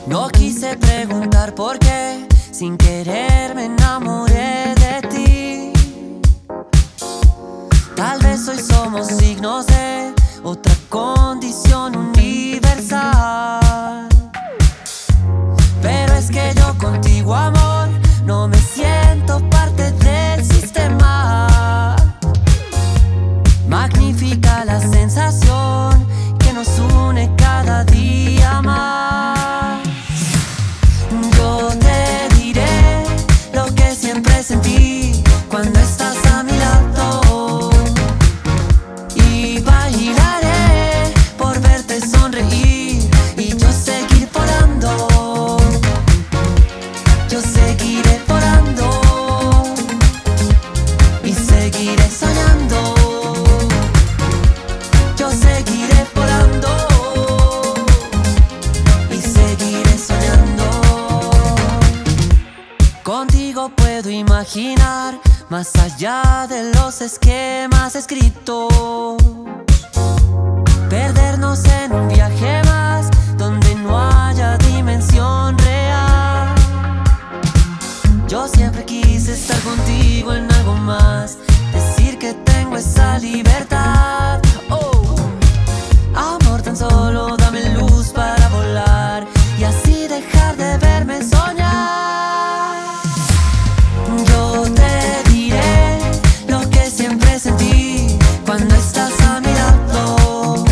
No quise preguntar por qué, sin querer me enamoré de ti. Tal vez hoy somos signos de otra condición universal. Pero es que yo contigo, amor, no me siento parte del sistema. Magnífica la sensación que nos une cada día más. Yo te diré lo que siempre sentí cuando estás a mi lado, y bailaré por verte sonreír y yo seguir volando. Yo seguiré volando y seguiré soñando. Yo seguiré volando y seguiré soñando. Contigo puedo imaginar más allá de los esquemas escritos, perdernos en un viaje más donde no haya dimensión real. Yo siempre quise estar contigo en algo más, decir que tengo esa libertad. Oh, amor, tan solo dame luz para volar y así dejar de verme soñar. Yo te diré lo que siempre sentí cuando estás a mi lado,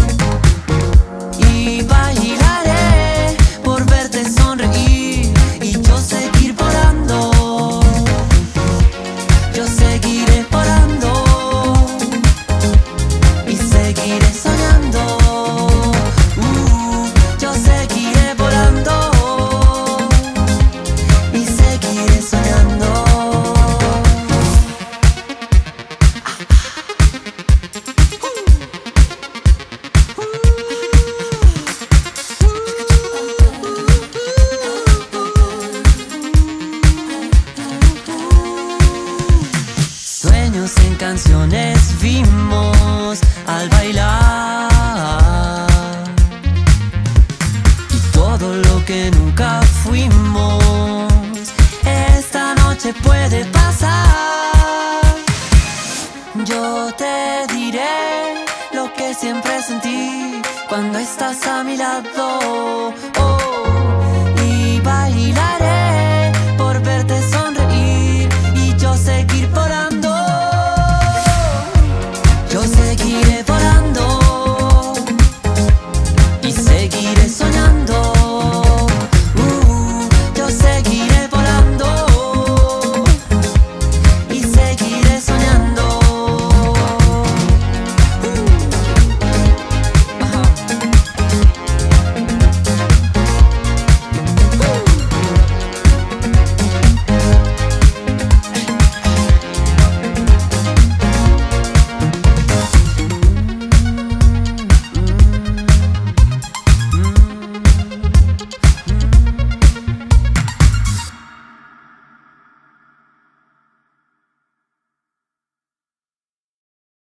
y bailaré por verte sonreír y yo seguir volando. Yo seguiré volando y seguiré soñando. Yo seguiré volando y seguiré soñando. Sueños en canciones vimos al bailar, y todo lo que nunca fuimos esta noche puede pasar. Yo te diré lo que siempre sentí cuando estás a mi lado.